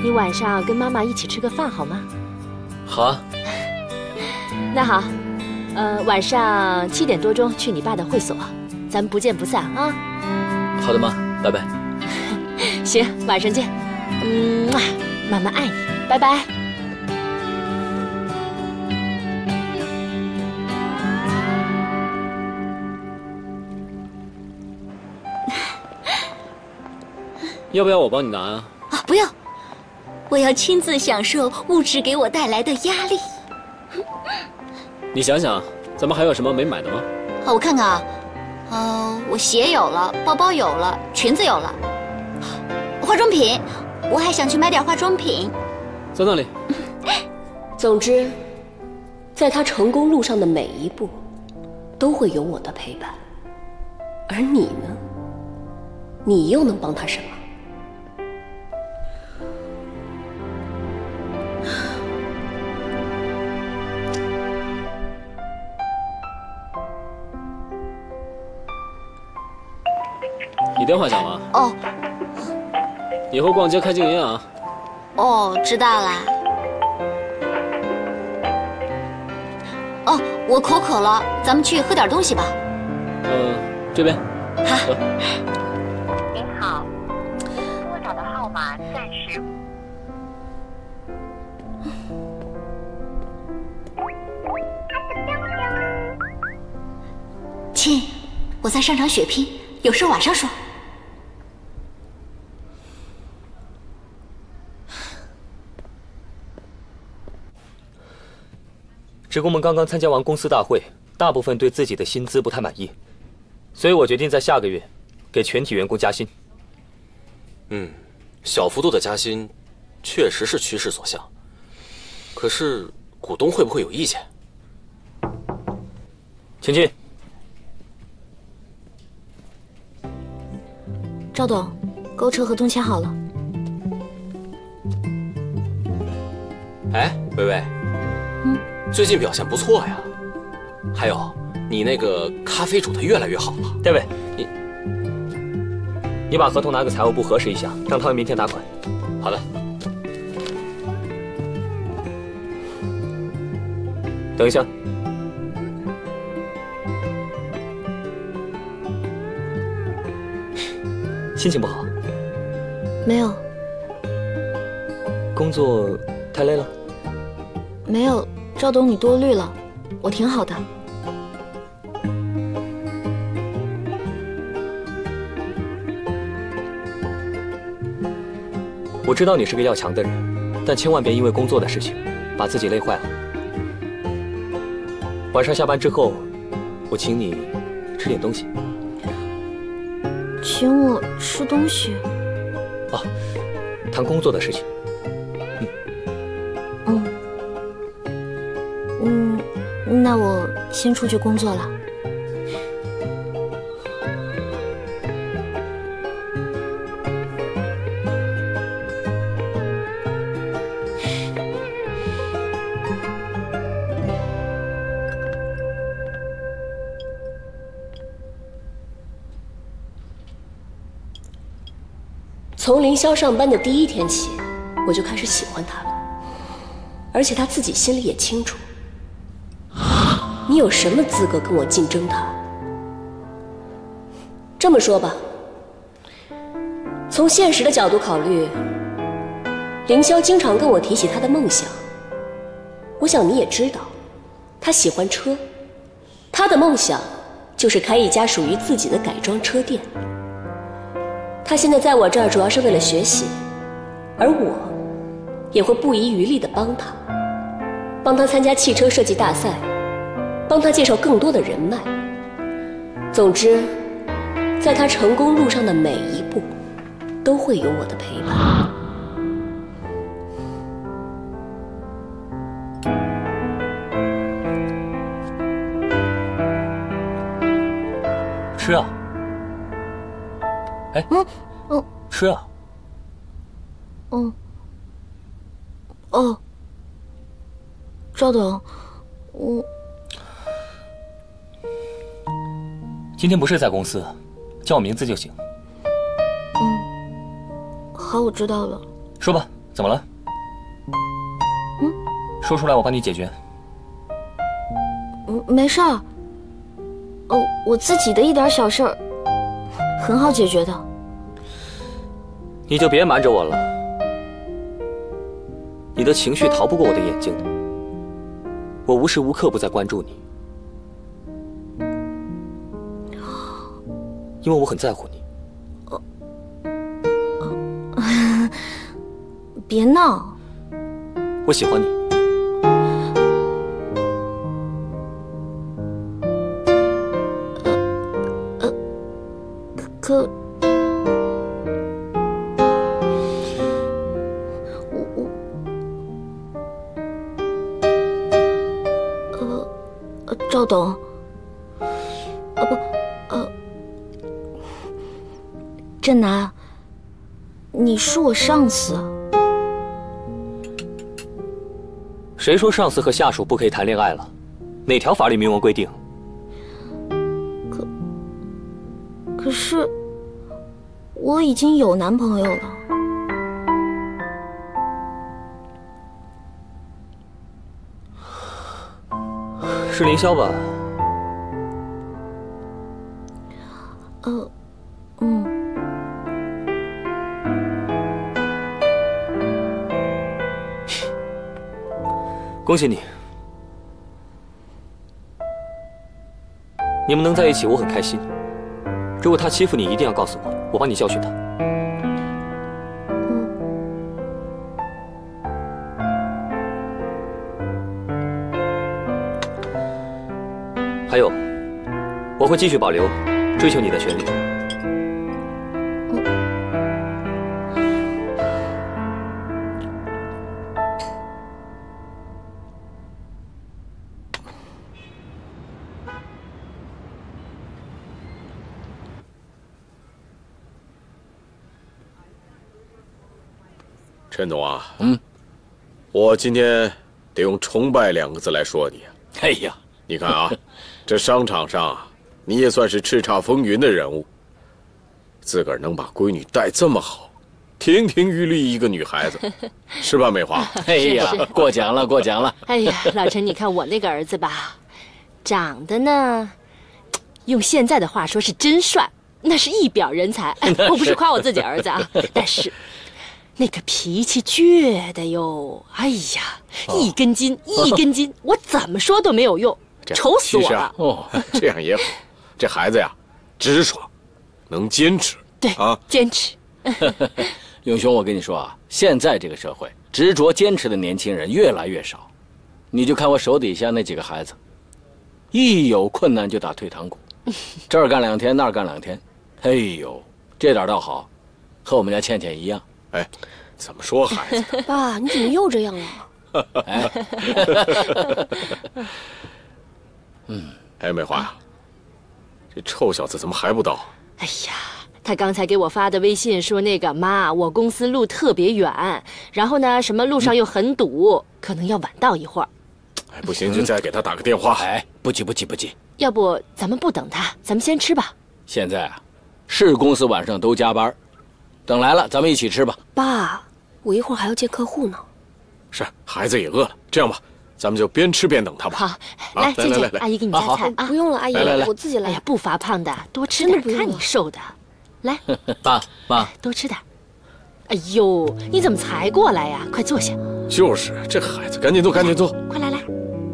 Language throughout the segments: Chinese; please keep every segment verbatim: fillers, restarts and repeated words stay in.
你晚上跟妈妈一起吃个饭好吗？ 好啊。 那好，呃，晚上七点多钟去你爸的会所，咱们不见不散啊。 好的，妈，拜拜。 行，晚上见。嗯，妈妈爱你，拜拜。 要不要我帮你拿啊？ 啊，不要，我要亲自享受物质给我带来的压力。 你想想，咱们还有什么没买的吗？ 好，我看看啊，呃，我鞋有了，包包有了，裙子有了，化妆品，我还想去买点化妆品。 在那里。 总之，在他成功路上的每一步，都会有我的陪伴。而你呢？你又能帮他什么？ 你电话响了？ 哦。 以后逛街开静音啊。 哦，知道啦。哦，我口渴了，咱们去喝点东西吧。 嗯，这边。 好。 您好，拨打的号码暂时。 亲，我在商场血拼，有事晚上说。 职工们刚刚参加完公司大会，大部分对自己的薪资不太满意，所以我决定在下个月给全体员工加薪。 嗯，小幅度的加薪确实是趋势所向，可是股东会不会有意见？ 请进。 赵董，购车合同签好了。 哎，薇薇， 嗯， 最近表现不错呀。还有，你那个咖啡煮得越来越好了。 戴维， 你你把合同拿给财务部核实一下，让他们明天打款。 好的。 等一下。心情不好？ 没有。 工作太累了？ 没有，赵董你多虑了，我挺好的。 我知道你是个要强的人，但千万别因为工作的事情把自己累坏了。晚上下班之后，我请你吃点东西。 请我吃东西？ 哦，谈工作的事情。 嗯。嗯嗯，那我先出去工作了。 从凌霄上班的第一天起，我就开始喜欢他了，而且他自己心里也清楚。你有什么资格跟我竞争他？这么说吧，从现实的角度考虑，凌霄经常跟我提起他的梦想。我想你也知道，他喜欢车，他的梦想就是开一家属于自己的改装车店。他现在在我这儿主要是为了学习，而我也会不遗余力地帮他，帮他参加汽车设计大赛，帮他介绍更多的人脉。总之，在他成功路上的每一步，都会有我的陪伴。 吃啊！哎， 嗯嗯， 吃啊！ 嗯，哦，赵董，我今天不是在公司，叫我名字就行。 嗯，好，我知道了。 说吧， 怎么了？ 嗯， 说出来，我帮你解决。 嗯，没事儿。哦，我自己的一点小事儿，很好解决的。 你就别瞒着我了，你的情绪逃不过我的眼睛的，我无时无刻不在关注你，因为我很在乎你。 别闹， 我喜欢你。 呃，可，我我，呃，呃，赵董，呃不，呃，振南，你是我上司。 谁说上司和下属不可以谈恋爱了？哪条法律明文规定？ 可可是，我已经有男朋友了。 是凌霄吧？ 呃，嗯。 恭喜你，你们能在一起，我很开心。如果他欺负你，一定要告诉我，我帮你教训他。 嗯。 还有，我会继续保留追求你的权利。 陈总啊，嗯，我今天得用崇拜两个字来说你。 哎呀， 你看啊，这商场上啊，你也算是叱咤风云的人物，自个儿能把闺女带这么好，亭亭玉立一个女孩子，是吧，美华？ 哎呀，过奖了，过奖了。 哎呀，老陈，你看我那个儿子吧，长得呢，用现在的话说是真帅，那是一表人才。我不是夸我自己儿子啊，但是。那个脾气倔的哟，哎呀，哦、一根筋一根筋，我怎么说都没有用，愁死我了。 啊、哦，这样也好，这孩子呀，直爽，能坚持。 对啊，坚持。 永兄，我跟你说啊，现在这个社会，执着坚持的年轻人越来越少。你就看我手底下那几个孩子，一有困难就打退堂鼓，这儿干两天，那儿干两天。哎呦，这点倒好，和我们家倩倩一样。 哎，怎么说孩子？ 爸，你怎么又这样了？ 哎，嗯，哎，美华呀，这臭小子怎么还不到？ 哎呀，他刚才给我发的微信说那个妈，我公司路特别远，然后呢，什么路上又很堵，嗯、可能要晚到一会儿。 哎，不行，就再给他打个电话。 哎，不急不急不急。 要不咱们不等他，咱们先吃吧。 现在啊，是公司晚上都加班。等来了，咱们一起吃吧。 爸，我一会儿还要见客户呢。 是，孩子也饿了。这样吧，咱们就边吃边等他吧。 好，来，倩倩，阿姨给你夹菜啊。 不用了，阿姨， 来来来， 我自己来。 哎呀，不发胖的，多吃点，看你瘦的。来， 爸妈， 多吃点。哎呦，你怎么才过来呀？快坐下。 就是，这孩子，赶紧坐，赶紧坐。 快来来。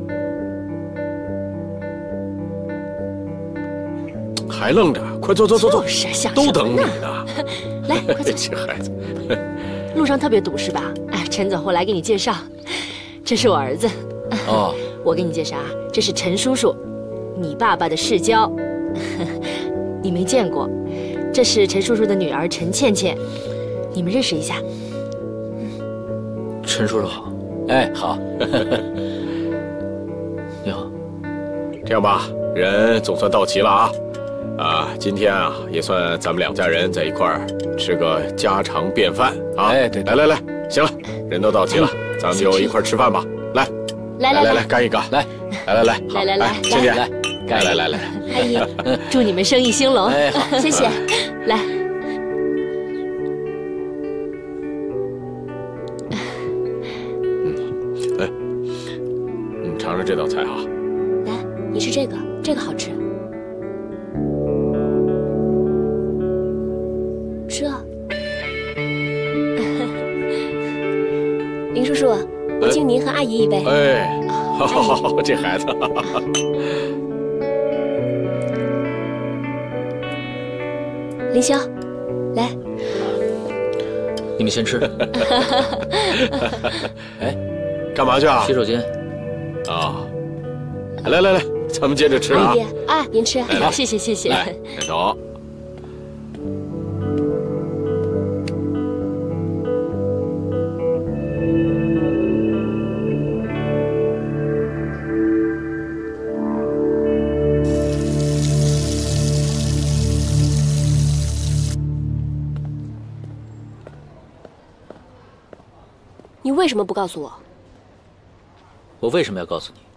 还愣着，快坐坐坐坐。 就是想都等你呢。 来，快坐下。这孩子， 路上特别堵是吧？哎，陈总，我来给你介绍，这是我儿子。哦，我给你介绍啊，这是陈叔叔，你爸爸的世交，你没见过。这是陈叔叔的女儿陈倩倩，你们认识一下。 陈叔叔好。 哎，好。 你好。 这样吧，人总算到齐了啊。啊，今天啊，也算咱们两家人在一块儿吃个家常便饭啊！ 哎，对， 来来来，行了，人都到齐了，咱们就一块儿吃饭吧。来， 来来来来，干一干， 来， 来来来， 来来来， 倩倩， 来， 来来来来， 阿姨，祝你们生意兴隆， 哎，好， 谢谢，来， 尝尝这道菜啊。 来，你吃这个，这个好吃。吃啊。林叔叔，我敬您和阿姨一杯。 哎，好好好，这孩子。 林霄，来。 你们先吃。 哎，干嘛去啊？ 洗手间。 啊，来来来，咱们接着吃啊。 阿姨，哎，您吃。 来谢谢谢谢。 来，走。 你为什么不告诉我？ 我为什么要告诉你？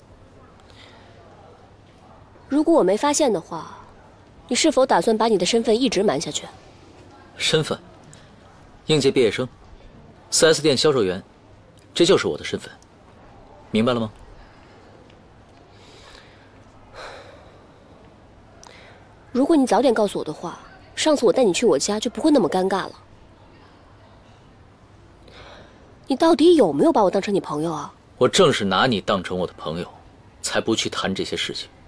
如果我没发现的话，你是否打算把你的身份一直瞒下去？ 身份，应届毕业生， 四 S 店销售员，这就是我的身份，明白了吗？ 如果你早点告诉我的话，上次我带你去我家就不会那么尴尬了。你到底有没有把我当成你朋友啊？ 我正是拿你当成我的朋友，才不去谈这些事情。